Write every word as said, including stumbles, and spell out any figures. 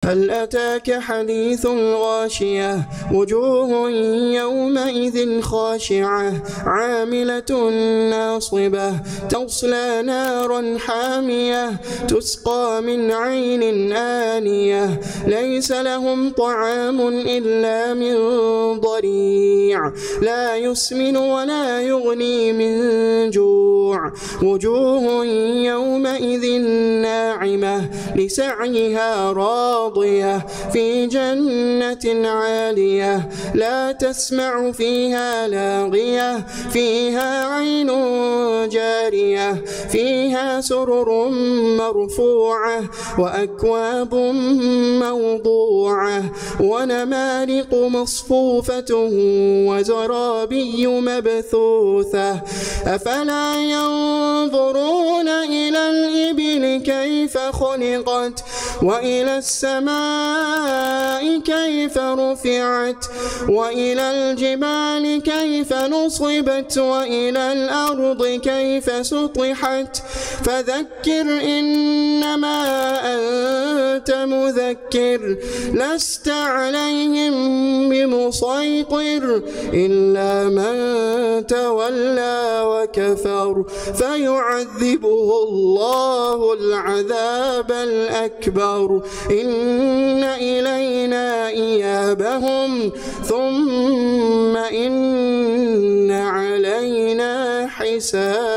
هل أتاك حديث الغاشية وجوه يومئذ خاشعة عاملة ناصبة تصلى نارا حامية تسقى من عين آنية ليس لهم طعام إلا من ضريع لا يسمن ولا يغني من جوع وجوه يومئذ ناعمة لسعيها راضية في جنة عالية لا تسمع فيها لاغية فيها عين جارية فيها سرر مرفوعة وأكواب موضوعة ونمارق مصفوفة وزرابي مبثوثة أفلا ينظرون إلى الإبل كيف خلقت وإلى السماء كيف رفعت وإلى الجبال كيف نصبت وإلى الأرض كيف سطحت فذكر إنما أنت مذكر لست عليهم بمسيطر إلا من تولى وكفر فيعذبه الله العذاب الأكبر إن إلينا إيابهم ثم إن علينا حسابهم.